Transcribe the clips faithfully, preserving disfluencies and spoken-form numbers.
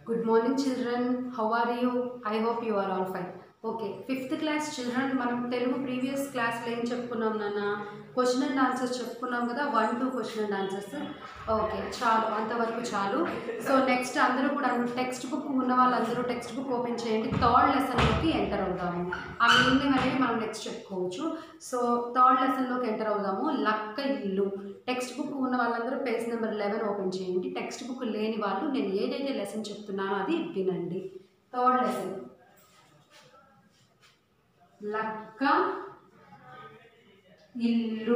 Good morning children. How are you? I hope you are all fine. Okay, fifth class children, మనం Telugu previous క్లాస్లో ఏం చెప్పుకున్నాం నాన్న? Question and answers చెప్పుకున్నాం కదా, one two question and answers. Okay, చాలు, అంతవరకు చాలు. సో నెక్స్ట్ అందరూ కూడా టెక్స్ట్ బుక్ ఉన్న వాళ్ళందరూ టెక్స్ట్ బుక్ ఓపెన్ చేయండి. థర్డ్ లెసన్లోకి ఎంటర్ అవుదాము. ఆ మీనింగ్ అనేది మనం నెక్స్ట్ చెప్పుకోవచ్చు. సో థర్డ్ లెసన్లోకి ఎంటర్ అవుదాము. లక్క ఇల్లు. టెక్స్ట్ బుక్ ఉన్న వాళ్ళందరూ పేజ్ నెంబర్ లెవెన్ ఓపెన్ చేయండి. టెక్స్ట్ బుక్ లేని వాళ్ళు నేను ఏదైతే లెసన్ చెప్తున్నానో అది వినండి. థర్డ్ లెసన్ లక్క ఇల్లు.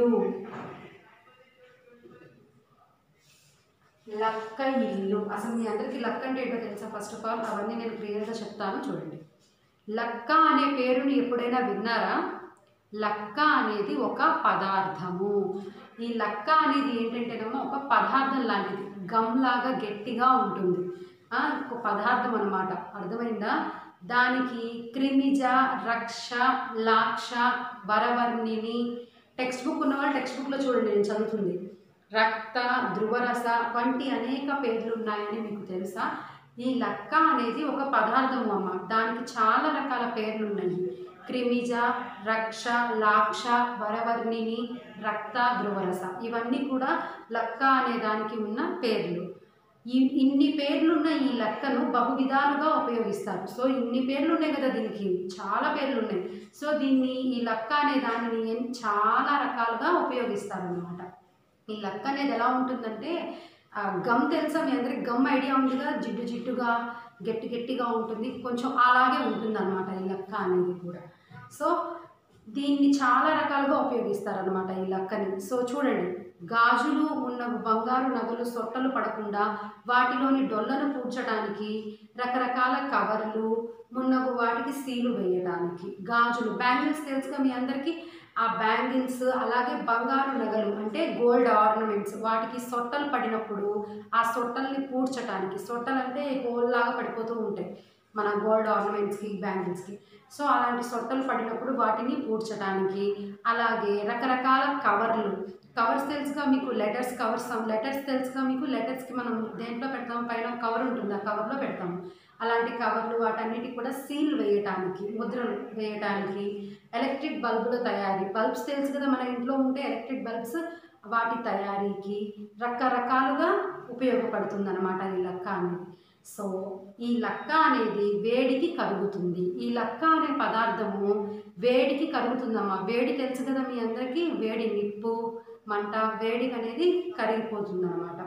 లక్క ఇల్లు అసలు మీ అందరికీ లక్క అంటే ఏంటో తెలుసా? ఫస్ట్ ఆఫ్ ఆల్ అవన్నీ నేను క్లియర్గా చెప్తాను, చూడండి. లక్క అనే పేరుని ఎప్పుడైనా విన్నారా? లక్క అనేది ఒక పదార్థము. ఈ లక్క అనేది ఏంటంటేనేమో ఒక పదార్థం లాంటిది, గమ్ లాగా గట్టిగా ఉంటుంది. ఒక పదార్థం అన్నమాట, అర్థమైందా? దానికి క్రిమిజ, రక్ష, లాక్ష, వరవర్ణిని. టెక్స్ట్ బుక్ ఉన్నవాళ్ళు టెక్స్ట్ బుక్లో చూడండి, నేను చదువుతుంది. రక్త, ధ్రువరస వంటి అనేక పేర్లు ఉన్నాయని మీకు తెలుసా? ఈ లక్క అనేది ఒక పదార్థము అమ్మ. దానికి చాలా రకాల పేర్లు ఉన్నాయి. క్రిమిజ, రక్ష, లాక్ష, వరవర్ణిని, రక్త, ధ్రువరస ఇవన్నీ కూడా లక్క అనే దానికి ఉన్న పేర్లు. ఈ ఇన్ని పేర్లున్న ఈ లక్కను బహు విధాలుగా ఉపయోగిస్తారు. సో ఇన్ని పేర్లు ఉన్నాయి కదా, దీనికి చాలా పేర్లు ఉన్నాయి. సో దీన్ని ఈ లక్క అనే దానిని చాలా రకాలుగా ఉపయోగిస్తారు అన్నమాట. ఈ లక్క అనేది ఎలా ఉంటుందంటే, గమ్ తెలుసా మీ అందరికి? గమ్ ఐడియా ఉంది కదా, జిడ్డు జిడ్డుగా గట్టి గట్టిగా ఉంటుంది, కొంచెం అలాగే ఉంటుంది అన్నమాట ఈ లక్క అనేది కూడా. సో దీన్ని చాలా రకాలుగా ఉపయోగిస్తారనమాట ఈ లక్కని. సో చూడండి, గాజులు ఉన్న బంగారు నగలు సొట్టలు పడకుండా వాటిలోని డొల్లను పూడ్చడానికి, రకరకాల కవర్లు మున్నగు వాటికి సీలు వేయడానికి. గాజులు, బ్యాంగిల్స్ తెలుసుగా మీ అందరికీ? ఆ బ్యాంగిల్స్, అలాగే బంగారు నగలు అంటే గోల్డ్ ఆర్నమెంట్స్, వాటికి సొట్టలు పడినప్పుడు ఆ సొట్టల్ని పూడ్చడానికి, సొట్టలు అంటే హోల్ లాగా పడిపోతూ ఉంటాయి మన గోల్డ్ ఆర్నమెంట్స్కి, బ్యాంగిల్స్కి. సో అలాంటి సొట్టలు పడినప్పుడు వాటిని పూడ్చడానికి. అలాగే రకరకాల కవర్లు, కవర్స్ తెలుసుగా మీకు? లెటర్స్ కవర్స్, లెటర్స్ తెలుసుగా మీకు? లెటర్స్కి మనం దేంట్లో పెడతాం? పైన కవర్ ఉంటుంది, ఆ కవర్లో పెడతాము. అలాంటి కవర్లు వాటన్నిటికి కూడా సీల్ వేయటానికి, ముద్రలు వేయటానికి. ఎలక్ట్రిక్ బల్బుల తయారీ, బల్బ్స్ తెలుసు కదా మన ఇంట్లో ఉంటే ఎలక్ట్రిక్ బల్బ్స్, వాటి తయారీకి రకరకాలుగా ఉపయోగపడుతుంది అన్నమాట ఈ లక్క అనేది. సో ఈ లక్క అనేది వేడికి కరుగుతుంది. ఈ లక్క అనే పదార్థము వేడికి కరుగుతుందమ్మా. వేడి తెలుసు కదా మీ అందరికీ? వేడి, నిప్పు, మంట, వేడికి అనేది కరిగిపోతుంది అనమాట.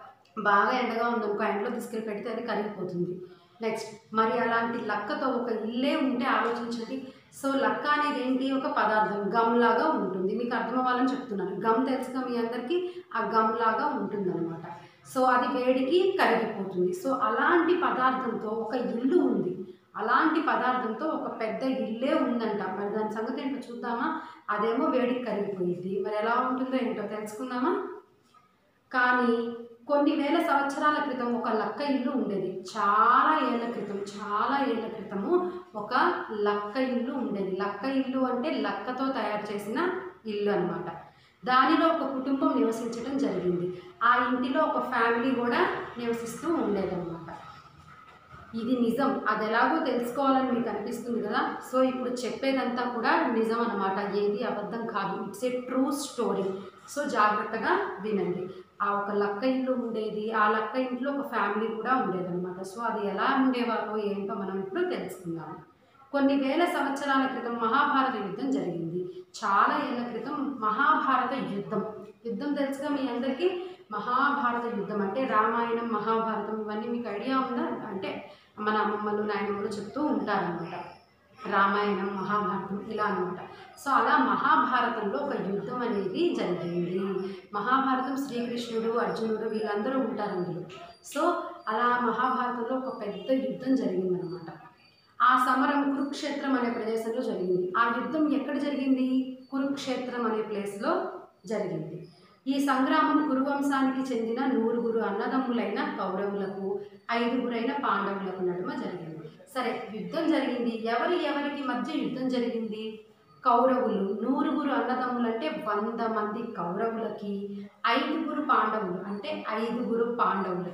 బాగా ఎండగా ఉందనుకో, ఎండలో తీసుకెళ్ళి పెడితే అది కరిగిపోతుంది. నెక్స్ట్, మరి అలాంటి లక్కతో ఒక ఇల్లే ఉంటే ఆలోచించండి. సో లక్క అనేది ఏంటి? ఒక పదార్థం, గమ్ లాగా ఉంటుంది. మీకు అర్థం అవ్వాలని చెప్తున్నాను. గమ్ తెలుసుగా మీ అందరికీ? ఆ గమ్ లాగా ఉంటుంది అనమాట. సో అది వేడికి కరిగిపోతుంది. సో అలాంటి పదార్థంతో ఒక ఇల్లు ఉంది. అలాంటి పదార్థంతో ఒక పెద్ద ఇల్లే ఉందంట. మరి దాని సంగతి ఏంటో చూద్దామా? అదేమో వేడికి కరిగిపోయింది, మరి ఎలా ఉంటుందో ఏంటో తెలుసుకుందామా? కానీ కొన్ని వేల సంవత్సరాల క్రితం ఒక లక్క ఇల్లు ఉండేది. చాలా ఏళ్ళ క్రితం, చాలా ఏళ్ళ క్రితము ఒక లక్క ఇల్లు ఉండేది. లక్క ఇల్లు అంటే లక్కతో తయారు చేసిన ఇల్లు అనమాట. దానిలో ఒక కుటుంబం నివసించడం జరిగింది. ఆ ఇంటిలో ఒక ఫ్యామిలీ కూడా నివసిస్తూ ఉండేదన్నమాట. ఇది నిజం. అది ఎలాగో తెలుసుకోవాలని మీకు అనిపిస్తుంది కదా. సో ఇప్పుడు చెప్పేదంతా కూడా నిజం అన్నమాట, ఏది అబద్ధం కాదు. It's a true story. So జాగ్రత్తగా వినండి. ఆ ఒక లక్క ఇల్లు ఉండేది. ఆ లక్క ఇంట్లో ఒక ఫ్యామిలీ కూడా ఉండేదన్నమాట. సో అది ఎలా ఉండేవారో ఏంటో మనం ఇప్పుడు తెలుసుకుందాము. కొన్ని వేల సంవత్సరాల క్రితం మహాభారత యుద్ధం జరిగింది. చాలా ఏళ్ళ క్రితం మహాభారత యుద్ధం. యుద్ధం తెలుసుగా మీ అందరికీ? మహాభారత యుద్ధం అంటే రామాయణం, మహాభారతం ఇవన్నీ మీకు ఐడియా ఉందా? అంటే మన అమ్మమ్మలు, నాయనమ్మలు చెప్తూ ఉంటారనమాట. రామాయణం, మహాభారతం ఇలా అనమాట. సో అలా మహాభారతంలో ఒక యుద్ధం అనేది జరిగింది. మహాభారతం శ్రీకృష్ణుడు, అర్జునుడు వీళ్ళందరూ ఉంటారు అందులో. సో అలా మహాభారతంలో ఒక పెద్ద యుద్ధం జరిగిందనమాట. ఆ సమరం కురుక్షేత్రం అనే ప్రదేశంలో జరిగింది. ఆ యుద్ధం ఎక్కడ జరిగింది? కురుక్షేత్రం అనే ప్లేస్లో జరిగింది. ఈ సంగ్రామం కురువంశానికి చెందిన నూరుగురు అన్నదమ్ములైన కౌరవులకు, ఐదుగురైన పాండవులకు నడుమ జరిగింది. సరే, యుద్ధం జరిగింది. ఎవరి ఎవరికి మధ్య యుద్ధం జరిగింది? కౌరవులు, నూరుగురు అన్నదమ్ములు అంటే వంద మంది కౌరవులకి, ఐదుగురు పాండవులు అంటే ఐదుగురు పాండవులకి.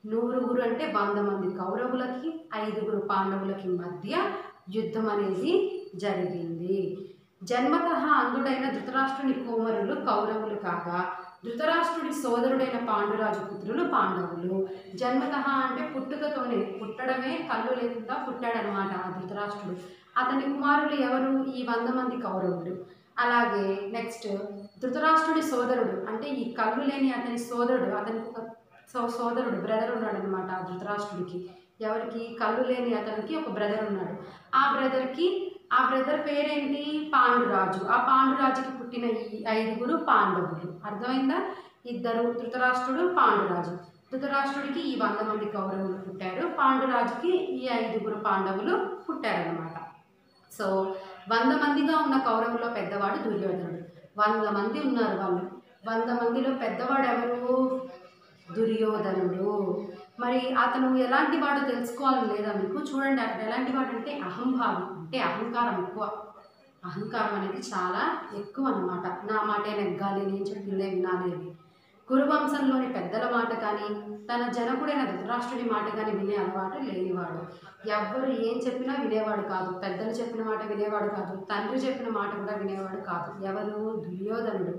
నూరుగురు అంటే వంద మంది కౌరవులకి ఐదుగురు పాండవులకి మధ్య యుద్ధం అనేది జరిగింది. జన్మతః అంధుడైన ధృతరాష్ట్రుని కుమారులు కౌరవులు కాగా ధృతరాష్ట్రుడి సోదరుడైన పాండురాజు పుత్రులు పాండవులు. జన్మతః అంటే పుట్టుకతోనే, పుట్టడమే కళ్ళు లేకుండా పుట్టాడనమాట ఆ ధృతరాష్ట్రుడు. అతని కుమారులు ఎవరు? ఈ వంద మంది కౌరవులు. అలాగే నెక్స్ట్ ధృతరాష్ట్రుడి సోదరుడు అంటే ఈ కళ్ళు లేని అతని సోదరుడు, అతనికి ఒక సో సోదరుడు బ్రదర్ ఉన్నాడు అనమాట ఆ ధృతరాష్ట్రుడికి. ఎవరికి? కళ్ళు లేని అతనికి ఒక బ్రదర్ ఉన్నాడు. ఆ బ్రదర్కి ఆ బ్రదర్ పేరేంటి? పాండురాజు. ఆ పాండురాజుకి పుట్టిన ఈ ఐదుగురు పాండవులు. అర్థమైందా? ఇద్దరు ధృతరాష్ట్రుడు, పాండురాజు. ధృతరాష్ట్రుడికి ఈ వంద మంది కౌరవులు పుట్టారు, పాండురాజుకి ఈ ఐదుగురు పాండవులు పుట్టారనమాట. సో వంద మందిగా ఉన్న కౌరవుల్లో పెద్దవాడు దుర్యోధనుడు. వంద మంది ఉన్నారు వాళ్ళు. వంద మందిలో పెద్దవాడు ఎవరు? దుర్యోధనుడు. మరి అతను ఎలాంటి వాడు తెలుసుకోవాలని లేదా మీకు? చూడండి, అతను ఎలాంటి వాడు అంటే అహంభావి, అంటే అహంకారం ఎక్కువ. అహంకారం అనేది చాలా ఎక్కువ అన్నమాట. నా మాటే నెగ్గాలి, నేను చెప్పిందే వినాలి. కురువంశంలోని పెద్దల మాట కానీ తన జనకుడైన ధృతరాష్ట్రుడి మాట కానీ వినే అలవాటు లేనివాడు. ఎవ్వరు ఏం చెప్పినా వినేవాడు కాదు. పెద్దలు చెప్పిన మాట వినేవాడు కాదు, తండ్రి చెప్పిన మాట కూడా వినేవాడు కాదు. ఎవరు? దుర్యోధనుడు.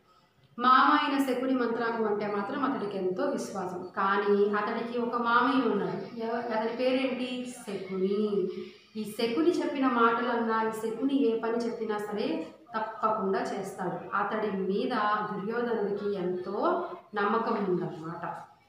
మామ అయిన శకుని మంత్రాంగం అంటే మాత్రం అతడికి ఎంతో విశ్వాసం. కానీ అతడికి ఒక మామయ్య ఉన్నాడు. అతని పేరేంటి? శకుని. ఈ శకుని చెప్పిన మాటలన్నా, ఈ శకుని ఏ పని చెప్పినా సరే తప్పకుండా చేస్తాడు. అతడి మీద దుర్యోధనుడికి ఎంతో నమ్మకం ఉందన్నమాట.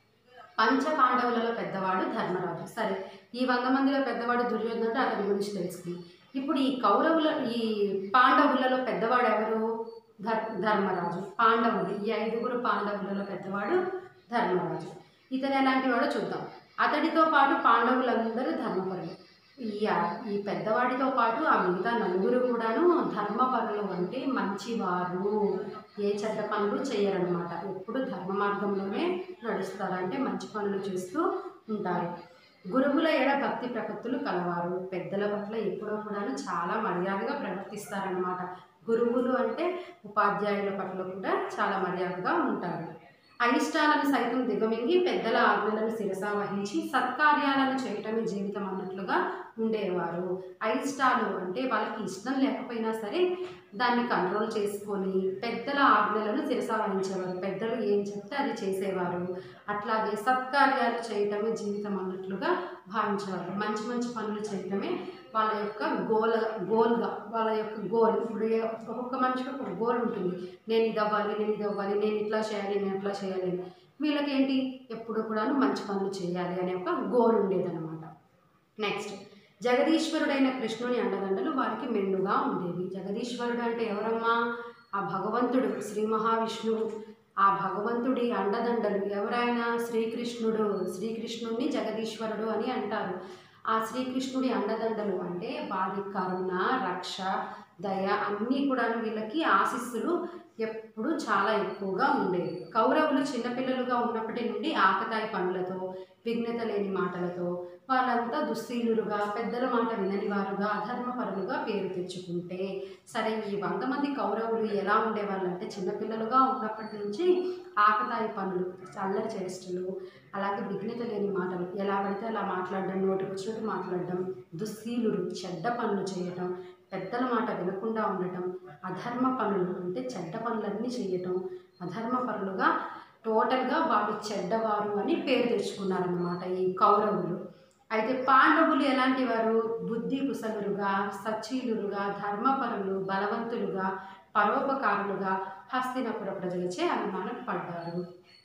పంచ పాండవులలో పెద్దవాడు ధర్మరాజు. సరే, ఈ వంద మందిలో పెద్దవాడు దుర్యోధనుడు, అతని గురించి తెలుసుకుంది. ఇప్పుడు ఈ కౌరవుల ఈ పాండవులలో పెద్దవాడు ఎవరు? ధర్ ధర్మరాజు. పాండవులు, ఈ ఐదుగురు పాండవులలో పెద్దవాడు ధర్మరాజు. ఇతను ఎలాంటి వాడో చూద్దాం. అతడితో పాటు పాండవులందరూ ధర్మపరులు. ఈ ఈ పెద్దవాడితో పాటు ఆ మిగతా నలుగురు కూడాను ధర్మపరులు, అంటే మంచివారు. ఏ చెడ్డ పనులు చేయరనమాట. ఎప్పుడు ధర్మ మార్గంలోనే నడుస్తారు, అంటే మంచి పనులు చేస్తూ ఉంటారు. గురువుల ఎడ భక్తి ప్రపత్తులు కలవారు. పెద్దల పట్ల ఎప్పుడో కూడాను చాలా మర్యాదగా ప్రవర్తిస్తారనమాట. గురువులు అంటే ఉపాధ్యాయుల పట్ల కూడా చాలా మర్యాదగా ఉంటారు. అయిష్టాలను సైతం దిగమింగి పెద్దల ఆజ్ఞలను శిరసా వహించి సత్కార్యాలను చేయటమే జీవితం అన్నట్లుగా ఉండేవారు. అయిష్టాలు అంటే వాళ్ళకి ఇష్టం లేకపోయినా సరే దాన్ని కంట్రోల్ చేసుకొని పెద్దల ఆజ్ఞలను శిరసా వహించేవారు. పెద్దలు ఏం చెప్తే అది చేసేవారు. అట్లాగే సత్కార్యాలు చేయటమే జీవితం అన్నట్లుగా భావించేవారు. మంచి మంచి పనులు చేయటమే వాళ్ళ యొక్క గోల్ గోల్గా వాళ్ళ యొక్క గోల్. ఇప్పుడు ఒక్కొక్క మనిషికి ఒక గోల్ ఉంటుంది. నేను ఇది అవ్వాలి, నేను ఇది అవ్వాలి, నేను ఇట్లా చేయాలి, నేను ఇట్లా చేయాలి. వీళ్ళకి ఏంటి? ఎప్పుడు కూడా మంచి పనులు చేయాలి అనే ఒక గోల్ ఉండేదన్నమాట. నెక్స్ట్, జగదీశ్వరుడైన కృష్ణుని అండదండలు వారికి మెండుగా ఉండేవి. జగదీశ్వరుడు అంటే ఎవరమ్మా? ఆ భగవంతుడు, శ్రీ మహావిష్ణువు. ఆ భగవంతుడి అండదండలు ఎవరైనా? శ్రీకృష్ణుడు. శ్రీకృష్ణుడిని జగదీశ్వరుడు అని అంటారు. ఆ శ్రీకృష్ణుడి అండదండలు అంటే వారి కరుణ, రక్ష, దయ అన్నీ కూడా వీళ్ళకి ఆశీస్సులు ఎప్పుడు చాలా ఎక్కువగా ఉండేవి. కౌరవులు చిన్నపిల్లలుగా ఉన్నప్పటి నుండి ఆకతాయి పనులతో, విఘ్నత లేని మాటలతో వాళ్ళంతా దుశ్శీలులుగా, పెద్దల మాట వినని వారుగా, అధర్మపరులుగా పేరు తెచ్చుకుంటే, సరే ఈ వంద మంది కౌరవులు ఎలా ఉండేవాళ్ళంటే చిన్నపిల్లలుగా ఉన్నప్పటి నుంచి ఆకతాయి పనులు, అల్లరి చేష్టలు, అలాగే విఘ్నత లేని మాటలు, ఎలా పడితే అలా మాట్లాడడం, నోటికి వచ్చినట్టు మాట్లాడడం, దుశ్శీలులు, చెడ్డ పనులు చేయటం, పెద్దల మాట వినకుండా ఉండటం, అధర్మ పనులు అంటే చెడ్డ పనులన్నీ చేయటం, అధర్మ పనులుగా టోటల్గా వాళ్ళు చెడ్డవారు అని పేరు తెచ్చుకున్నారన్నమాట ఈ కౌరవులు. అయితే పాండవులు ఎలాంటి వారు? బుద్ధి కుశలులుగా, సచ్చీలులుగా, ధర్మపరులు, బలవంతులుగా, పరోపకారులుగా హస్తినపుర ప్రజలచే అభిమానం పడ్డారు,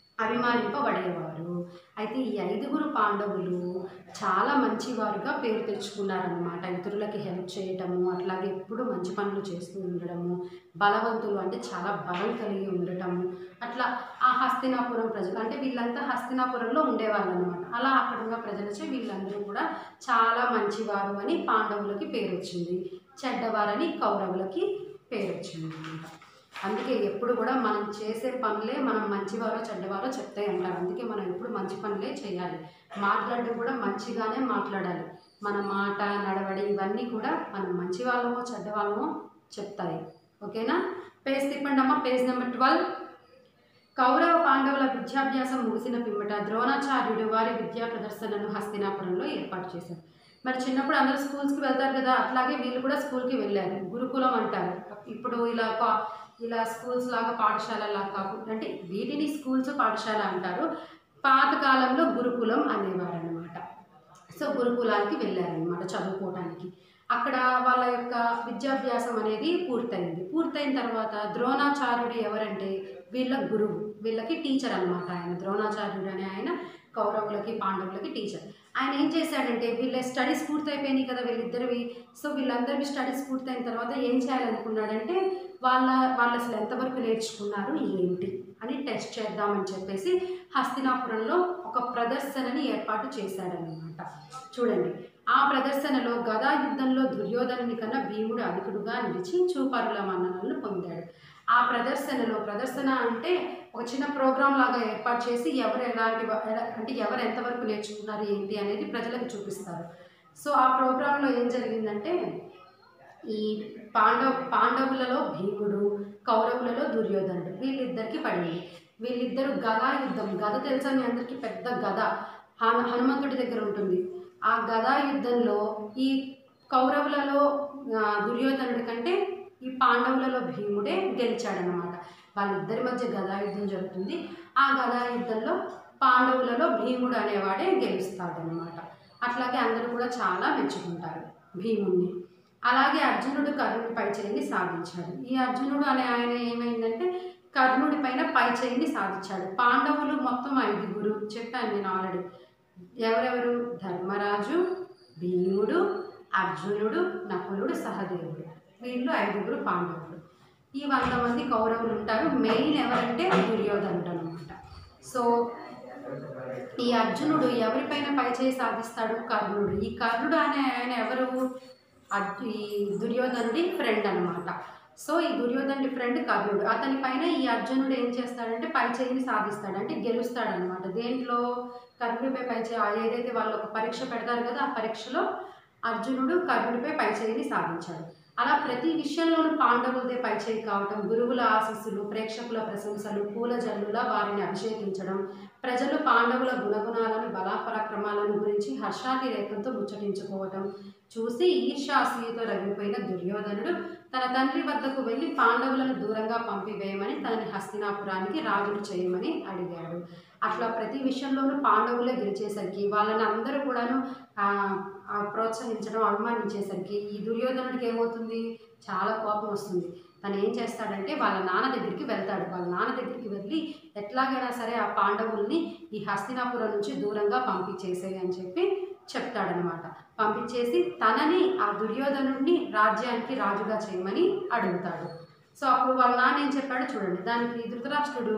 అభిమానింపబడేవారు. అయితే ఈ ఐదుగురు పాండవులు చాలా మంచివారుగా పేరు తెచ్చుకున్నారన్నమాట. ఇతరులకి హెల్ప్ చేయటము, అట్లాగే ఎప్పుడు మంచి పనులు చేస్తూ ఉండడము, బలవంతులు అంటే చాలా బలం కలిగి ఉండటము, అట్లా ఆ హస్తినాపురం ప్రజలు అంటే వీళ్ళంతా హస్తినాపురంలో ఉండేవాళ్ళు అనమాట. అలా అక్కడ ఉన్న ప్రజలచే వీళ్ళందరూ కూడా చాలా మంచివారు అని పాండవులకి పేరు వచ్చింది, చెడ్డవారని కౌరవులకి పేరు వచ్చింది అనమాట. అందుకే ఎప్పుడు కూడా మనం చేసే పనులే మనం మంచివారో చెడ్డవారో చెప్తాయి అంటారు. అందుకే మనం ఎప్పుడు మంచి పనులే చేయాలి. మాట్లాడడం కూడా మంచిగానే మాట్లాడాలి. మన మాట, నడవడి ఇవన్నీ కూడా మనం మంచి వాళ్ళమో చెడ్డవాళ్ళమో చెప్తాయి. ఓకేనా? పేజ్ తిప్పండి అమ్మ, పేజ్ నెంబర్ ట్వెల్వ్. కౌరవ పాండవుల విద్యాభ్యాసం ముగిసిన పిమ్మట ద్రోణాచార్యుడు వారి విద్యా ప్రదర్శనను హస్తినాపురంలో ఏర్పాటు చేశారు. మరి చిన్నప్పుడు అందరూ స్కూల్స్కి వెళ్తారు కదా, అట్లాగే వీళ్ళు కూడా స్కూల్కి వెళ్ళారు. గురుకులం అంటారు. ఇప్పుడు ఇలా ఇలా స్కూల్స్ లాగా పాఠశాల లాగా కాకుండా, అంటే వీటిని స్కూల్స్ పాఠశాల అంటారు. పాతకాలంలో గురుకులం అనేవారు అనమాట. సో గురుకులానికి వెళ్ళారనమాట చదువుకోవడానికి. అక్కడ వాళ్ళ యొక్క విద్యాభ్యాసం అనేది పూర్తయింది. పూర్తయిన తర్వాత ద్రోణాచార్యుడు ఎవరంటే వీళ్ళ గురువు, వీళ్ళకి టీచర్ అనమాట. ఆయన ద్రోణాచార్యుడు అనే ఆయన కౌరవులకి పాండవులకి టీచర్. ఆయన ఏం చేశాడంటే వీళ్ళ స్టడీస్ పూర్తయిపోయినాయి కదా వీళ్ళిద్దరివి. సో వీళ్ళందరివి స్టడీస్ పూర్తయిన తర్వాత ఏం చేయాలనుకున్నాడంటే వాళ్ళ వాళ్ళు అసలు ఎంతవరకు నేర్చుకున్నారు ఏంటి అని టెస్ట్ చేద్దామని చెప్పేసి హస్తినాపురంలో ఒక ప్రదర్శనని ఏర్పాటు చేశాడనమాట. చూడండి, ఆ ప్రదర్శనలో గదా యుద్ధంలో దుర్యోధనుని కన్నా భీముడు అధికుడుగా నిలిచి చూపరుల మన్ననలను పొందాడు. ఆ ప్రదర్శనలో, ప్రదర్శన అంటే ఒక చిన్న ప్రోగ్రాం లాగా ఏర్పాటు చేసి ఎవరు ఎలాంటి అంటే ఎవరు ఎంతవరకు నేర్చుకున్నారు ఏంటి అనేది ప్రజలకు చూపిస్తారు. సో ఆ ప్రోగ్రాంలో ఏం జరిగిందంటే ఈ పాండవ పాండవులలో భీముడు, కౌరవులలో దుర్యోధనుడు, వీళ్ళిద్దరికి పడింది. వీళ్ళిద్దరు గదా యుద్ధం, గద తెలుసా మీ అందరికీ, పెద్ద గద హనుమంతుడి దగ్గర ఉంటుంది. ఆ గదా యుద్ధంలో ఈ కౌరవులలో దుర్యోధనుడి కంటే ఈ పాండవులలో భీముడే గెలిచాడనమాట. వాళ్ళిద్దరి మధ్య గదా యుద్ధం జరుగుతుంది. ఆ గదా యుద్ధంలో పాండవులలో భీముడు అనేవాడే గెలుస్తాడనమాట. అట్లాగే అందరూ కూడా చాలా మెచ్చుకుంటారు భీముడిని. అలాగే అర్జునుడు కర్ణుడి పై చేయిని సాధించాడు. ఈ అర్జునుడు అనే ఆయన ఏమైందంటే కర్ణుడి పైన పై చేయిని సాధించాడు. పాండవులు మొత్తం ఐదుగురు చెప్పాను నేను ఆల్రెడీ. ఎవరెవరు? ధర్మరాజు, భీముడు, అర్జునుడు, నకులుడు, సహదేవుడు, వీళ్ళు ఐదుగురు పాండవులు. ఈ వంద మంది కౌరవులు ఉంటారు. మెయిన్ ఎవరంటే దుర్యోధనుడు అనమాట. సో ఈ అర్జునుడు ఎవరిపైన పై చేయి సాధిస్తాడు? కర్ణుడు. ఈ కర్ణుడు అనే ఆయన ఎవరు? ఈ దుర్యోధనుడి ఫ్రెండ్ అనమాట. సో ఈ దుర్యోధనుడి ఫ్రెండ్ కర్ణుడు. అతని పైన ఈ అర్జునుడు ఏం చేస్తాడంటే పై చేయిని సాధిస్తాడు, అంటే గెలుస్తాడనమాట. దేంట్లో? కర్ణుడిపై పై చేయి, ఏదైతే వాళ్ళు ఒక పరీక్ష పెడతారు కదా, ఆ పరీక్షలో అర్జునుడు కర్ణుడిపై పై చేయిని సాధించాడు. అలా ప్రతి విషయంలోనూ పాండవులదే పై చేయి కావటం, గురువుల ఆశీస్సులు, ప్రేక్షకుల ప్రశంసలు, పూల జల్లులా వారిని అభిషేకించడం, ప్రజలు పాండవుల గుణగుణాలను, బలాపరాక్రమాలను గురించి హర్షాతిరేకంతో ముచ్చటించుకోవటం చూసి ఈర్ష్యాసూయతో రగిలిపోయిన దుర్యోధనుడు తన తండ్రి వద్దకు వెళ్ళి పాండవులను దూరంగా పంపివేయమని తనని హస్తినాపురానికి రాజును చేయమని అడిగాడు. అట్లా ప్రతి విషయంలోనూ పాండవులే గెలిచేసరికి వాళ్ళని అందరూ కూడాను ప్రోత్సహించడం, అనుమానించేసరికి ఈ దుర్యోధనుడికి ఏమవుతుంది? చాలా కోపం వస్తుంది. తను ఏం చేస్తాడంటే వాళ్ళ నాన్న దగ్గరికి వెళ్తాడు. వాళ్ళ నాన్న దగ్గరికి వెళ్ళి ఎట్లాగైనా సరే ఆ పాండవుల్ని ఈ హస్తినాపురం నుంచి దూరంగా పంపించేసేయి అని చెప్పి చెప్తాడనమాట. పంపించేసి తనని, ఆ దుర్యోధనుడిని రాజ్యానికి రాజుగా చేయమని అడుగుతాడు. సో అప్పుడు వాళ్ళ నాన్న ఏం చెప్పాడో చూడండి. దానికి ధృతరాష్ట్రుడు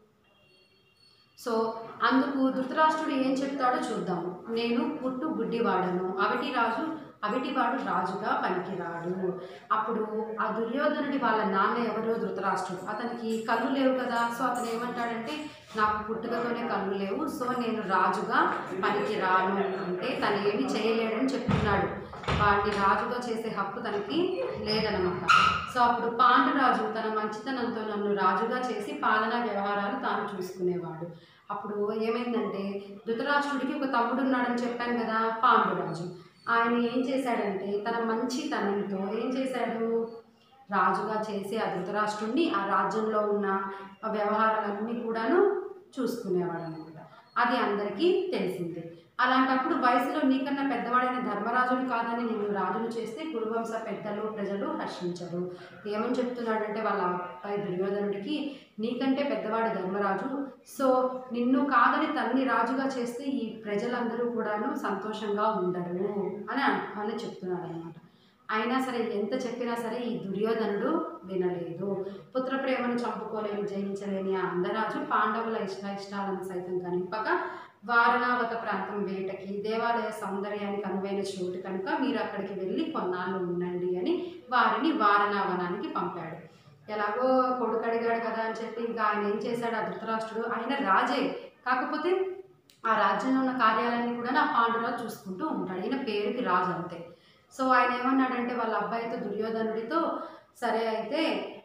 సో అందుకు ధృతరాష్ట్రుడు ఏం చెప్తాడో చూద్దాము. నేను పుట్టు గుడ్డివాడను, అవిటి రాజు అవిటివాడు రాజుగా పనికిరాడు. అప్పుడు ఆ దుర్యోధనుడి వాళ్ళ నాన్న ఎవరో ధృతరాష్ట్రుడు. అతనికి కళ్ళు లేవు కదా. సో అతను ఏమంటాడంటే నాకు పుట్టుకతోనే కళ్ళు లేవు, సో నేను రాజుగా పనికిరాను అంటే తను ఏమి చేయలేడని చెప్తున్నాడు. వాడిని రాజుగా చేసే హక్కు తనకి లేదనమాట. సో అప్పుడు పాండురాజు తన మంచితనంతో నన్ను రాజుగా చేసి పాలనా వ్యవహారాలు తాను చూసుకునేవాడు. అప్పుడు ఏమైందంటే ధృతరాష్ట్రుడికి ఒక తమ్ముడు ఉన్నాడని చెప్పాను కదా, పాండురాజు. ఆయన ఏం చేశాడంటే తన మంచితనంతో ఏం చేశాడు? రాజుగా చేసి ఆ ధృతరాష్ట్రుడిని ఆ రాజ్యంలో ఉన్న వ్యవహారాలన్నీ కూడాను చూసుకునేవాడు అనమాట. అది అందరికీ తెలిసిందే. అలాంటప్పుడు వయసులో నీకన్నా పెద్దవాడైన ధర్మరాజుని కాదని నిన్ను రాజును చేస్తే కురువంశ పెద్దలు, ప్రజలు హర్షించరు. ఏమని చెప్తున్నాడంటే వాళ్ళ అబ్బాయి దుర్యోధనుడికి, నీకంటే పెద్దవాడు ధర్మరాజు, సో నిన్ను కాదని తన్ని రాజుగా చేస్తే ఈ ప్రజలందరూ కూడాను సంతోషంగా ఉండరు అని అని చెప్తున్నాడు అనమాట. అయినా సరే ఎంత చెప్పినా సరే ఈ దుర్యోధనుడు వినలేదు. పుత్ర ప్రేమను చంపుకోలేని, జయించలేని ఆ అందరాజు పాండవుల ఇష్ట ఇష్టాలను సైతం కనిపక వారణావత ప్రాంతం వేటకి, దేవాలయ సౌందర్యానికి అనువైన చోటు కనుక మీరు అక్కడికి వెళ్ళి కొన్నాళ్ళు ఉండండి అని వారిని వారణావనానికి పంపాడు. ఎలాగో కొడుకు అడిగాడు కదా అని చెప్పి ఇంకా ఆయన ఏం చేశాడు? ఆ ధృతరాష్ట్రుడు, ఆయన రాజే, కాకపోతే ఆ రాజ్యంలో ఉన్న కార్యాలన్నీ కూడా ఆ పాండురాజు చూసుకుంటూ ఉంటాడు. ఈయన పేరుకి రాజు అంతే. సో ఆయన ఏమన్నాడంటే వాళ్ళ అబ్బాయితో, దుర్యోధనుడితో, సరే అయితే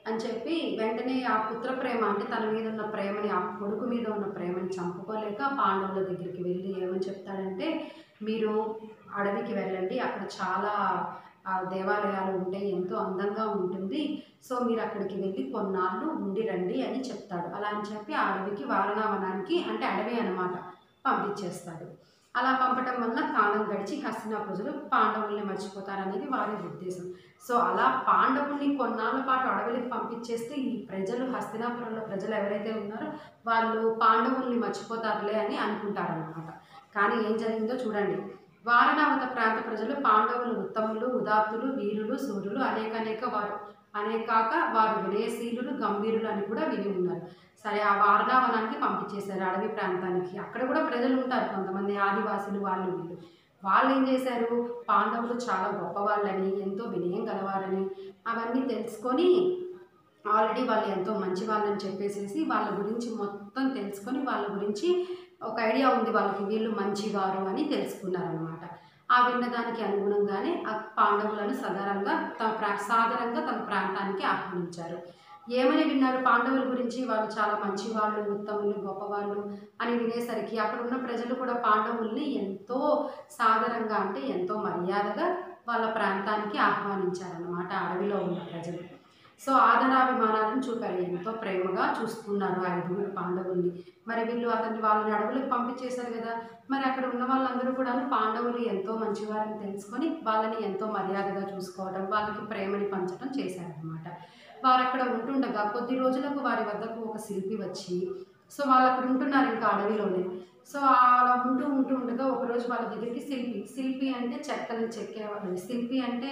అని చెప్పి వెంటనే ఆ పుత్ర ప్రేమ అంటే తన మీద ఉన్న ప్రేమని, ఆ కొడుకు మీద ఉన్న ప్రేమని చంపుకోలేక పాండవుల దగ్గరికి వెళ్ళి ఏమని చెప్తాడంటే, మీరు అడవికి వెళ్ళండి, అక్కడ చాలా దేవాలయాలు ఉంటాయి, ఎంతో అందంగా ఉంటుంది, సో మీరు అక్కడికి వెళ్ళి కొన్నాళ్ళు ఉండి రండి అని చెప్తాడు. అలా అని చెప్పి ఆ అడవికి వారణావనానికి అంటే అడవి అన్నమాట పంపించేస్తాడు. అలా పంపటం వల్ల కాలం గడిచి హస్తినా ప్రజలు పాండవుల్ని మర్చిపోతారనేది వారి ఉద్దేశం. సో అలా పాండవుల్ని కొన్నాళ్ళ పాటు అడవికి పంపించేస్తే ఈ ప్రజలు, హస్తినాపురంలో ప్రజలు ఎవరైతే ఉన్నారో వాళ్ళు పాండవుల్ని మర్చిపోతారులే అని అనుకుంటారన్నమాట. కానీ ఏం జరిగిందో చూడండి. వారణావత ప్రాంత ప్రజలు పాండవులు ఉత్తములు, ఉదాత్తులు, వీరులు, సూర్యులు, అనేక అనేక వారు అనేకాక వారు వినయశీలులు, గంభీరులు అని కూడా విని ఉన్నారు. సరే, ఆ వారణావనానికి పంపించేశారు, అడవి ప్రాంతానికి. అక్కడ కూడా ప్రజలు ఉంటారు, కొంతమంది ఆదివాసులు, వాళ్ళు వీళ్ళు. వాళ్ళు ఏం చేశారు, పాండవులు చాలా గొప్పవాళ్ళని, ఎంతో వినయం గలవారని అవన్నీ తెలుసుకొని, ఆల్రెడీ వాళ్ళు ఎంతో మంచి వాళ్ళని చెప్పేసేసి వాళ్ళ గురించి మొత్తం తెలుసుకొని, వాళ్ళ గురించి ఒక ఐడియా ఉంది వాళ్ళకి, వీళ్ళు మంచివారు అని తెలుసుకున్నారనమాట. ఆ విన్నదానికి అనుగుణంగానే ఆ పాండవులను సాధారణంగా తమ ప్రా సాధారణంగా తమ ప్రాంతానికి ఆహ్వానించారు. ఏమని విన్నారు పాండవుల గురించి, వాళ్ళు చాలా మంచివాళ్ళు, ఉత్తములు, గొప్పవాళ్ళు అని వినేసరికి అక్కడ ఉన్న ప్రజలు కూడా పాండవుల్ని ఎంతో సాధారణంగా అంటే ఎంతో మర్యాదగా వాళ్ళ ప్రాంతానికి ఆహ్వానించారన్నమాట అడవిలో ఉన్న ప్రజలు. సో ఆదరాభిమానాలను చూపారు, ఎంతో ప్రేమగా చూసుకున్నారు ఆ ఐదుగురు పాండవుల్ని. మరి వీళ్ళు అతన్ని వాళ్ళని అడవులకు పంపించేశారు కదా, మరి అక్కడ ఉన్న వాళ్ళందరూ కూడా పాండవులు ఎంతో మంచివారని తెలుసుకొని వాళ్ళని ఎంతో మర్యాదగా చూసుకోవడం, వాళ్ళకి ప్రేమని పంచడం చేశారనమాట. వారు అక్కడ ఉంటుండగా కొద్ది రోజులకు వారి వద్దకు ఒక శిల్పి వచ్చి, సో వాళ్ళు అక్కడ ఉంటున్నారు ఇంకా అడవిలోనే. సో అలా ఉంటూ ఉంటూ ఉండగా ఒకరోజు వాళ్ళ దగ్గరికి శిల్పి శిల్పి అంటే చెక్కలను చెక్కేవాడు, శిల్పి అంటే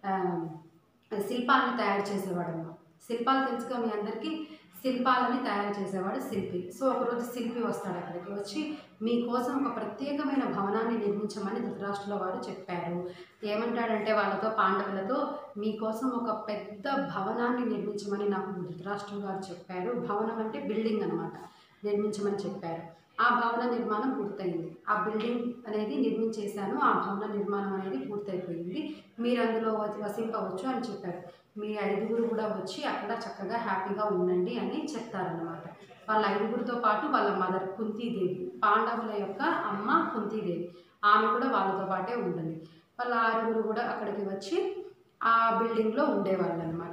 శిల్పాలను తయారు చేసేవాడు అన్నమాట. శిల్పాలు తెలుసుగా మీ అందరికీ, శిల్పాలని తయారు చేసేవాడు శిల్పి. సో ఒకరోజు శిల్పి వస్తాడు అక్కడికి, వచ్చి మీకోసం ఒక ప్రత్యేకమైన భవనాన్ని నిర్మించమని ధృతరాష్ట్రుల వారు చెప్పారు. ఏమంటాడంటే వాళ్ళతో, పాండవులతో, మీకోసం ఒక పెద్ద భవనాన్ని నిర్మించమని నాకు ధృతరాష్ట్రుల వారు చెప్పారు. భవనం అంటే బిల్డింగ్ అనమాట, నిర్మించమని చెప్పారు. ఆ భవన నిర్మాణం పూర్తయింది, ఆ బిల్డింగ్ అనేది నిర్మించేశాను, ఆ భవన నిర్మాణం అనేది పూర్తయిపోయింది, మీరు అందులో వసింపవచ్చు అని చెప్పారు. మీ ఐదుగురు కూడా వచ్చి అక్కడ చక్కగా హ్యాపీగా ఉండండి అని చెప్తారన్నమాట. వాళ్ళ ఐదుగురితో పాటు వాళ్ళ మదర్ కుంతీదేవి, పాండవుల యొక్క అమ్మ కుంతీదేవి, ఆమె కూడా వాళ్ళతో పాటే ఉంటుంది. వాళ్ళ ఆరుగురు కూడా అక్కడికి వచ్చి ఆ బిల్డింగ్లో ఉండేవాళ్ళు అనమాట.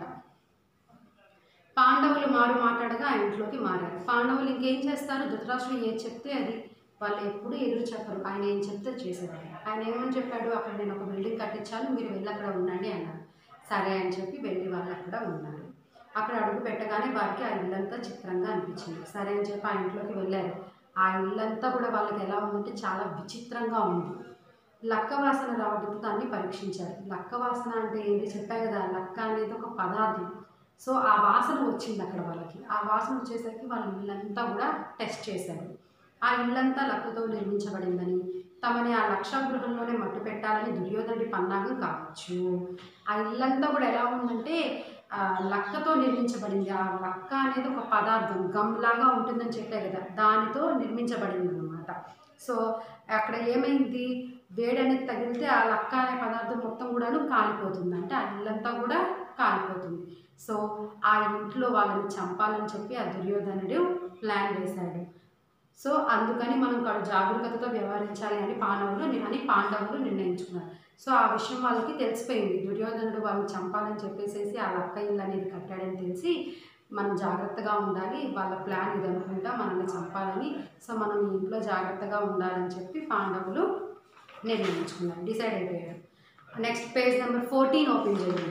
పాండవులు మారు మాట్లాడగా ఆ ఇంట్లోకి మారారు. పాండవులు ఇంకేం చేస్తారు, ధృతరాష్ట్రుడు ఏం చెప్తే అది, వాళ్ళు ఎప్పుడు ఎదురు చెప్పరు, ఆయన ఏం చెప్తే చేసేవారు. ఆయన ఏమని చెప్పాడు, అక్కడ నేను ఒక బిల్డింగ్ కట్టించాను, మీరు వెళ్ళి అక్కడ ఉండండి అన్నారు. సరే అని చెప్పి వెళ్ళి వాళ్ళు అక్కడ ఉన్నారు. అక్కడ అడుగు పెట్టగానే వారికి ఆ ఇల్లంతా చిత్రంగా అనిపించింది. సరే అని చెప్పి ఆ ఇంట్లోకి వెళ్ళారు. ఆ ఇల్లంతా కూడా వాళ్ళకి ఎలా ఉందంటే చాలా విచిత్రంగా ఉంది. లక్క వాసన రావడంతో దాన్ని పరీక్షించారు. లక్క వాసన అంటే ఏంటి చెప్పాయి కదా, లక్క అనేది ఒక పదార్థం. సో ఆ వాసన వచ్చింది అక్కడ వాళ్ళకి. ఆ వాసన వచ్చేసరికి వాళ్ళ ఇల్లంతా కూడా టెస్ట్ చేశారు. ఆ ఇల్లంతా లక్కతో నిర్మించబడిందని, తమని ఆ లక్షగృహంలోనే మట్టు పెట్టాలని దుర్యోధనుడి పన్నాగం కావచ్చు. ఆ ఇల్లంతా కూడా ఎలా ఉందంటే లక్కతో నిర్మించబడింది. ఆ లక్క అనేది ఒక పదార్థం, గమ్ లాగా ఉంటుందని చెప్పే కదా, దానితో నిర్మించబడింది అనమాట. సో అక్కడ ఏమైంది, వేడి అనేది తగిలితే ఆ లక్క అనే పదార్థం మొత్తం కూడాను కాలిపోతుంది, అంటే ఆ ఇల్లంతా కూడా కాలిపోతుంది. సో ఆ ఇంట్లో వాళ్ళని చంపాలని చెప్పి ఆ దుర్యోధనుడు ప్లాన్ వేశాడు. సో అందుకని మనం కాదు జాగరూకతతో వ్యవహరించాలి అని పాండవులు అని పాండవులు నిర్ణయించుకున్నారు. సో ఆ విషయం వాళ్ళకి తెలిసిపోయింది, దుర్యోధనుడు వాళ్ళని చంపాలని చెప్పేసి ఆ లక్క ఇల్లు అనేది కట్టాడని తెలిసి, మనం జాగ్రత్తగా ఉండాలి, వాళ్ళ ప్లాన్ ఇది అనుకుంటా మనల్ని చంపాలని, సో మనం ఈ ఇంట్లో జాగ్రత్తగా ఉండాలని చెప్పి పాండవులు నిర్ణయించుకున్నారు, డిసైడ్ అయిపోయారు. Next page number fourteen open చేయండి.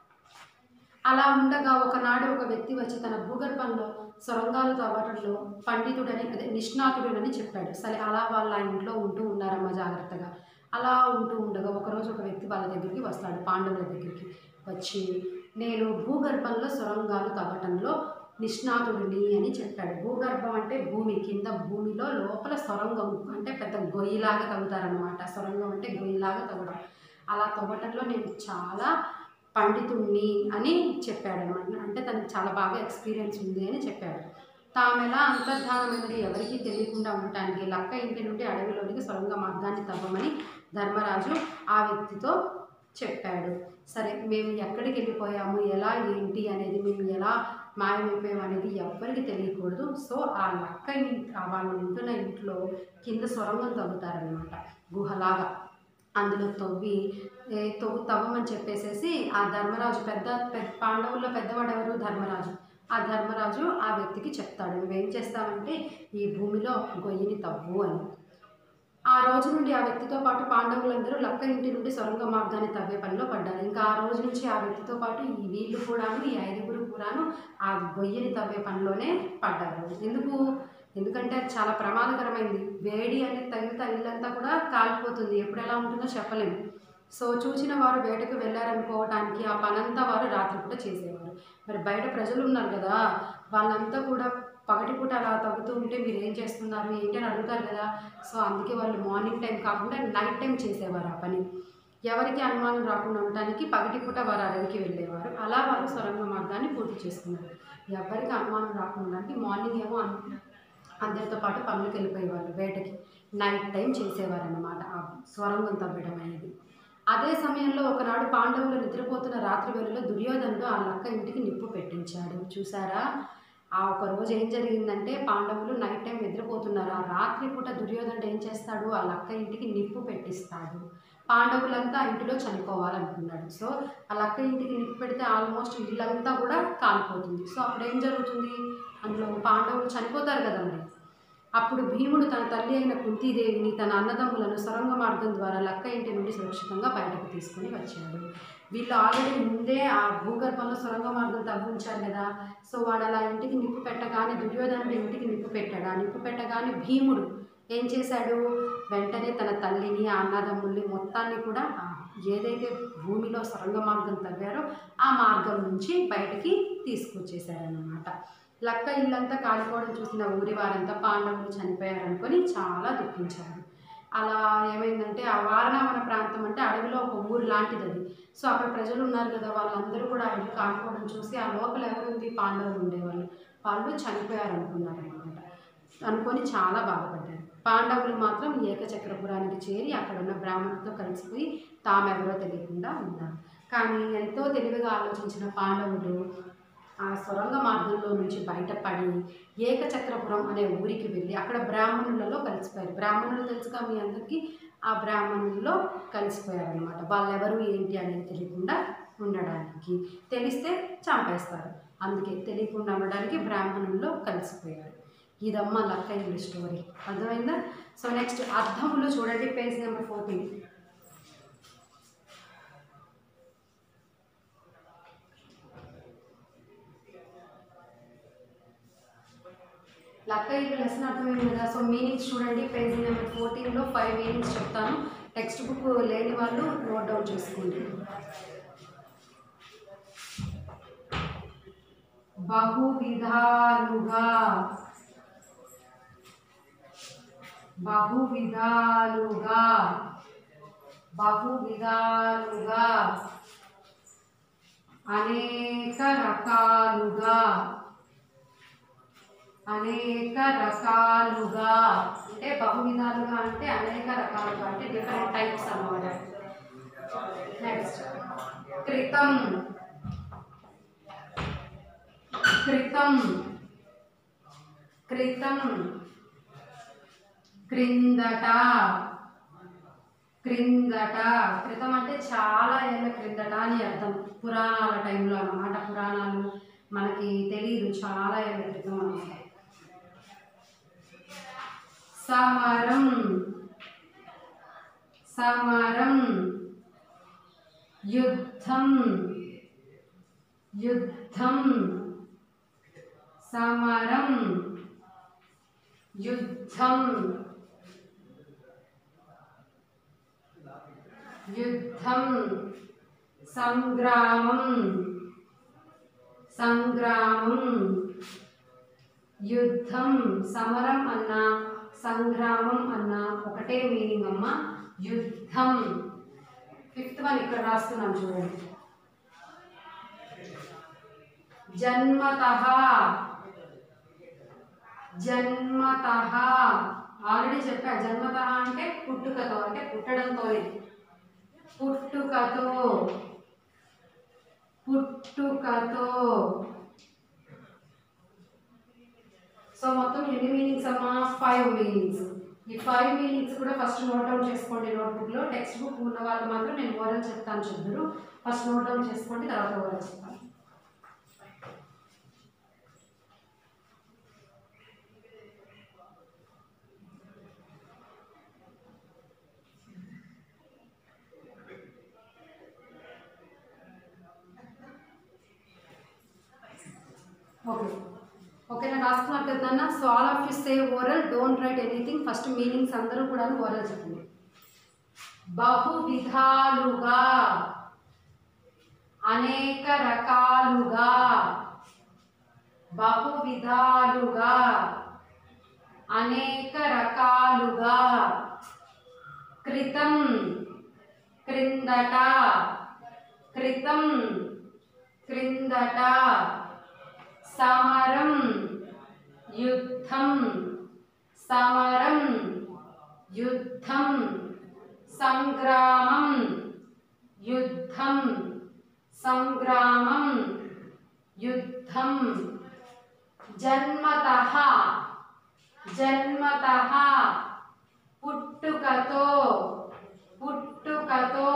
అలా ఉండగా ఒకనాడు ఒక వ్యక్తి వచ్చి తన భూగర్భంలో సొరంగాలు తవ్వటంలో పండితుడని అదే నిష్ణాతుడని చెప్పాడు. సరే అలా వాళ్ళ ఇంట్లో ఉంటూ ఉన్నారమ్మ జాగ్రత్తగా. అలా ఉంటూ ఉండగా ఒకరోజు ఒక వ్యక్తి వాళ్ళ దగ్గరికి వస్తాడు, పాండవుల దగ్గరికి వచ్చి, నేను భూగర్భంలో సొరంగాలు తవ్వటంలో నిష్ణాతుడిని అని చెప్పాడు. భూగర్భం అంటే భూమి కింద, భూమిలో లోపల సొరంగం అంటే పెద్ద గొయ్యిలాగా తవ్వుతారనమాట. సొరంగం అంటే గొయ్యిలాగా తవ్వడం. అలా తవ్వటంలో నేను చాలా పండితుణ్ణి అని చెప్పాడు అనమాట. అంటే తనకు చాలా బాగా ఎక్స్పీరియన్స్ ఉంది అని చెప్పాడు. తామెలా అంతర్ధానమైనది ఎవరికీ తెలియకుండా ఉండటానికి లక్క ఇంటి నుండి అడవిలోనికి సొరంగ మార్గాన్ని తవ్వమని ధర్మరాజు ఆ వ్యక్తితో చెప్పాడు. సరే మేము ఎక్కడికి వెళ్ళిపోయాము, ఎలా ఏంటి అనేది, మేము ఎలా మాయమైపోయాము అనేది ఎవ్వరికి తెలియకూడదు. సో ఆ లక్క వాళ్ళు ఉంటున్న ఇంట్లో కింద సొరంగం తవ్వుతారనమాట, గుహలాగా. అందులో తవ్వి తవ్వు తవ్వమని చెప్పేసేసి ఆ ధర్మరాజు పెద్ద పెద్ద పాండవుల్లో పెద్దవాడు ఎవరు? ధర్మరాజు. ఆ ధర్మరాజు ఆ వ్యక్తికి చెప్తాడు, నువ్వేం చేస్తావంటే ఈ భూమిలో గొయ్యిని తవ్వు అని. ఆ రోజు నుండి ఆ వ్యక్తితో పాటు పాండవులందరూ లక్క ఇంటి నుండి సొరంగ మార్గాన్ని తవ్వే పనిలో పడ్డారు. ఇంకా ఆ రోజు నుంచి ఆ వ్యక్తితో పాటు ఈ వీళ్ళు కూడాను, ఈ ఐదుగురు కూడాను ఆ గొయ్యిని తవ్వే పనిలోనే పడ్డారు. ఎందుకు? ఎందుకంటే అది చాలా ప్రమాదకరమైంది. వేడి అనేది తగిలితే ఇల్లంతా కూడా కాలిపోతుంది, ఎప్పుడు ఎలా ఉంటుందో చెప్పలేము. సో చూసిన వారు వేటకు వెళ్ళారనుకోవటానికి ఆ పనంతా వారు రాత్రిపూట చేసేవారు. మరి బయట ప్రజలు ఉన్నారు కదా, వాళ్ళంతా కూడా పగటిపూట అలా తగ్గుతూ ఉంటే మీరు ఏం చేస్తున్నారు ఏంటి అని అడుగుతారు కదా. సో అందుకే వాళ్ళు మార్నింగ్ టైం కాకుండా నైట్ టైం చేసేవారు ఆ పని. ఎవరికి అనుమానం రాకుండా ఉండటానికి పగటిపూట వారు అడవికి వెళ్ళేవారు. అలా వాళ్ళు సొరంగ మార్గాన్ని పూర్తి చేసుకున్నారు. ఎవరికి అనుమానం రాకుండా మార్నింగ్ ఏమో అందరితో పాటు పనులకు వెళ్ళిపోయేవాళ్ళు వేటకి, నైట్ టైం చేసేవారు అన్నమాట ఆ సొరంగం తవ్వడం అనేది. అదే సమయంలో ఒకనాడు పాండవులు నిద్రపోతున్న రాత్రి వేళలో దుర్యోధనుడు ఆ లక్క ఇంటికి నిప్పు పెట్టించాడు. చూసారా, ఆ ఒక రోజు ఏం జరిగిందంటే పాండవులు నైట్ టైం నిద్రపోతున్నారు. ఆ రాత్రి పూట దుర్యోధనుడు ఏం చేస్తాడు, ఆ లక్క ఇంటికి నిప్పు పెట్టిస్తాడు. పాండవులంతా ఇంటిలో చనిపోవాలనుకున్నాడు. సో ఆ లక్క ఇంటికి నిప్పు పెడితే ఆల్మోస్ట్ ఇల్లంతా కూడా కాలిపోతుంది. సో అప్పుడు ఏం జరుగుతుంది, అందులో పాండవులు చనిపోతారు కదండి. అప్పుడు భీముడు తన తల్లి అయిన కుంతీదేవిని, తన అన్నదమ్ములను సొరంగ మార్గం ద్వారా లక్క ఇంటి నుండి సురక్షితంగా బయటకు తీసుకుని వచ్చాడు. వీళ్ళు ఆల్రెడీ ముందే ఆ భూగర్భంలో సొరంగ మార్గం తవ్వించారు కదా. సో వాడు అలా ఇంటికి నిప్పు పెట్టగానే, దుర్యోధనుడు ఇంటికి నిప్పు పెట్టాడు. ఆ నిప్పు పెట్టగానే భీముడు ఏం చేశాడు, వెంటనే తన తల్లిని, ఆ అన్నదమ్ముల్ని మొత్తాన్ని కూడా ఏదైతే భూమిలో సొరంగ మార్గం తవ్వారో ఆ మార్గం నుంచి బయటికి తీసుకొచ్చేసారన్నమాట. లక్క ఇల్లంతా కాలిపోవడం చూసిన ఊరి వారంతా పాండవులు చనిపోయారనుకొని చాలా దుఃఖించారు. అలా ఏమైందంటే ఆ వారణావన ప్రాంతం అంటే అడవిలో ఒక ఊరు లాంటిది అది. సో అక్కడ ప్రజలు ఉన్నారు కదా, వాళ్ళందరూ కూడా ఆ ఇల్లు కాలిపోవడం చూసి ఆ లోపల ఎవరుంది, పాండవులు ఉండేవాళ్ళు, వాళ్ళు చనిపోయారు అనుకున్నారు అనమాట. అనుకొని చాలా బాధపడ్డారు. పాండవులు మాత్రం ఏకచక్రపురానికి చేరి అక్కడ ఉన్న బ్రాహ్మణులతో కలిసిపోయి తామెవరో తెలియకుండా ఉన్నారు. కానీ ఎంతో తెలివిగా ఆలోచించిన పాండవులు ఆ సొరంగ మార్గంలో నుంచి బయటపడి ఏకచక్రపురం అనే ఊరికి వెళ్ళి అక్కడ బ్రాహ్మణులలో కలిసిపోయారు. బ్రాహ్మణులు తెలుసుగా మీ అందరికీ, ఆ బ్రాహ్మణుల్లో కలిసిపోయారనమాట. వాళ్ళెవరు ఏంటి అనేది తెలియకుండా ఉండడానికి, తెలిస్తే చంపేస్తారు, అందుకే తెలియకుండా ఉండడానికి బ్రాహ్మణుల్లో కలిసిపోయారు. ఇదమ్మ లక్క ఇల్లు స్టోరీ, అర్థమైందా? సో నెక్స్ట్ అర్థములు చూడండి, పేజ్ నెంబర్ ఫోర్టీన్. లక్క ఇల్లు లెసన్ అర్థమైంది కదా. సో మీనింగ్స్ చూడండి, పేజ్ నెంబర్ ఫోర్టీన్లో ఫైవ్ మీనింగ్స్ చెప్తాను. టెక్స్ట్ బుక్ లేని వాళ్ళు నోట్ డౌన్ చేసుకోండి. బహువిధాలుగా, బహువిధాలుగా, బహువిధాలుగా, అనేక రకాలుగా, అనేక రకాలుగా అంటే బహువిధాలుగా అంటే అనేక రకాలుగా అంటే డిఫరెంట్ టైప్స్ అన్నమాట. నెక్స్ట్ క్రితం, క్రితం, క్రితం, క్రిందట, క్రిందట. క్రితం అంటే చాలా ఏళ్ళ క్రిందట అని అర్థం, పురాణాల టైంలో అన్నమాట. పురాణాలు మనకి తెలియదు, చాలా ఏళ్ళ క్రితం అన్నమాట. సమరం, సమరం, యుద్ధం, యుద్ధం, సమరం, యుద్ధం, యుద్ధం, సంగ్రామం, సంగ్రామం, యుద్ధం. సమరం అన్నా సంగ్రామం అన్నా ఒకటే మీనింగ్ అమ్మ, యుద్ధం. ఫిఫ్త్ వన్ ఇక్కడ రాస్తున్నాను చూడండి. జన్మతః, జన్మతః ఆల్రెడీ చెప్పా, జన్మతః అంటే పుట్టుకతో, అంటే పుట్టడంతోనే. పుట్టుకతో పుట్టుకతో సో మొత్తం ఎన్ని మీనింగ్స్ అమ్మా ఫైవ్ మీనింగ్స్ ఈ ఫైవ్ మీనింగ్స్ కూడా ఫస్ట్ నోట్ డౌన్ చేసుకోండి నోట్బుక్లో టెక్స్ట్ బుక్ ఉన్న వాళ్ళు మాత్రం నేను ఓరల్ చెప్తాను చెప్తారు ఫస్ట్ నోట్ డౌన్ చేసుకోండి తర్వాత ఓరల్ చెప్తాను ఓకే ఓకేనా రాసుకున్నారు కదా నాన్న so all of you say oral don't write anything first meanings అందరూ కూడా ఓరల్ చెప్పండి బహు విధాలుగా అనేక రకాలుగా బహు విధాలుగా అనేక రకాలుగా క్రితం క్రిందట క్రితం క్రిందట సమరం యుద్ధం సమరం యుద్ధం సంగ్రామం యుద్ధం సంగ్రామం యుద్ధం జన్మతః జన్మతః పుట్టుకతో పుట్టుకతో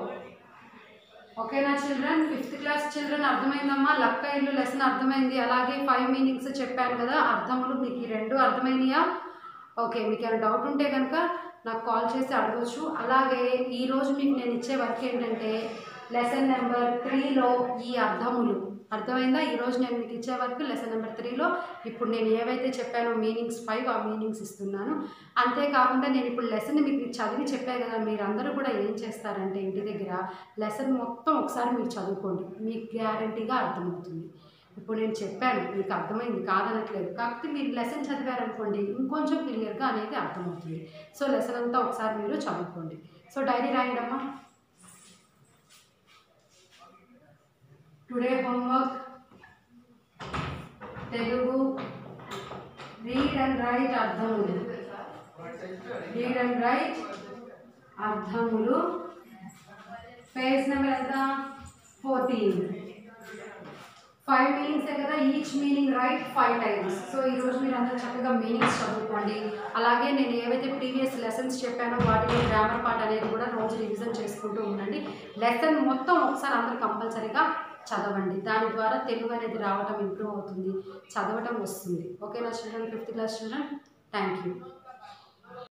ఓకేనా చిల్డ్రన్ ఫిఫ్త్ క్లాస్ చిల్డ్రన్ అర్థమైందమ్మా లక్క ఇల్లు లెసన్ అర్థమైంది అలాగే ఫైవ్ మీనింగ్స్ చెప్పాను కదా అర్థములు మీకు ఈ రెండు అర్థమైనయా ఓకే మీకు ఏమైనా డౌట్ ఉంటే కనుక నాకు కాల్ చేసి అడగచ్చు అలాగే ఈరోజు మీకు నేను ఇచ్చే వర్క్ ఏంటంటే లెసన్ నెంబర్ త్రీలో ఈ అర్థములు అర్థమైందా ఈరోజు నేను మీకు ఇచ్చే వరకు లెసన్ నెంబర్ త్రీలో ఇప్పుడు నేను ఏవైతే చెప్పానో మీనింగ్స్ ఫైవ్ ఆ మీనింగ్స్ ఇస్తున్నాను అంతేకాకుండా నేను ఇప్పుడు లెసన్ మీకు చదివి చెప్పాను కదా మీరందరూ కూడా ఏం చేస్తారంటే ఇంటి దగ్గర లెసన్ మొత్తం ఒకసారి మీరు చదువుకోండి మీకు గ్యారంటీగా అర్థమవుతుంది ఇప్పుడు నేను చెప్పాను మీకు అర్థమైంది కాదనట్లేదు కాకపోతే మీరు లెసన్ చదివారనుకోండి ఇంకొంచెం క్లియర్గా అనేది అర్థమవుతుంది సో లెసన్ అంతా ఒకసారి మీరు చదువుకోండి సో డైరీ రాయండమ్మా today homework Telugu read and write అర్థములు రీడ్ అండ్ రైట్ అర్థములు పేజ్ నెంబర్ ఎంత ఫోర్టీన్ ఫైవ్ మీనింగ్సే కదా each meaning write five times so ఈరోజు మీరు అందరూ చక్కగా మీనింగ్స్ చదువుకోండి అలాగే నేను ఏవైతే ప్రీవియస్ లెసన్స్ చెప్పానో వాటిలో గ్రామర్ పార్ట్ అనేది కూడా రోజు రివిజన్ చేసుకుంటూ ఉండండి లెసన్ మొత్తం ఒకసారి అందరూ కంపల్సరీగా చదవండి దాని ద్వారా తెలుగు అనేది రావటం ఇంప్రూవ్ అవుతుంది చదవటం వస్తుంది ఓకేనా children fifth class children thank you